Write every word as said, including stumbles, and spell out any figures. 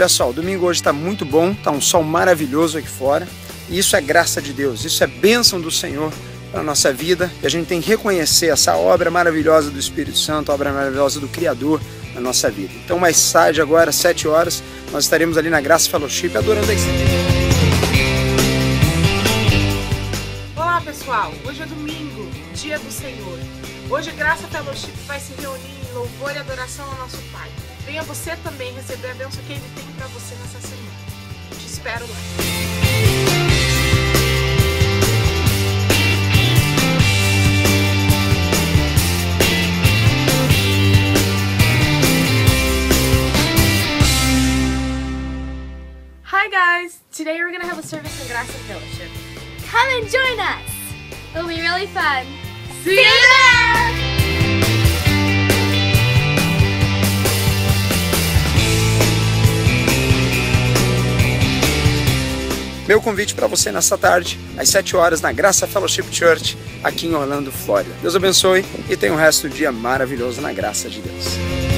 Olha só, o domingo hoje está muito bom, está um sol maravilhoso aqui fora. E isso é graça de Deus, isso é bênção do Senhor para a nossa vida. E a gente tem que reconhecer essa obra maravilhosa do Espírito Santo, a obra maravilhosa do Criador na nossa vida. Então mais tarde, agora às sete horas, nós estaremos ali na Graça Fellowship adorando a Deus. Olá pessoal, hoje é domingo, dia do Senhor. Hoje a Graça Fellowship vai se reunir em louvor e adoração ao nosso Pai. Venha você também receber a bênção que Ele tem para você nessa semana. Te espero lá. Hi guys! Today we're going to have a service in Graça Fellowship. Come and join us! It'll be really fun. See you there! Meu convite para você nessa tarde, às sete horas, na Graça Fellowship Church, aqui em Orlando, Flórida. Deus abençoe e tenha um resto do dia maravilhoso na graça de Deus.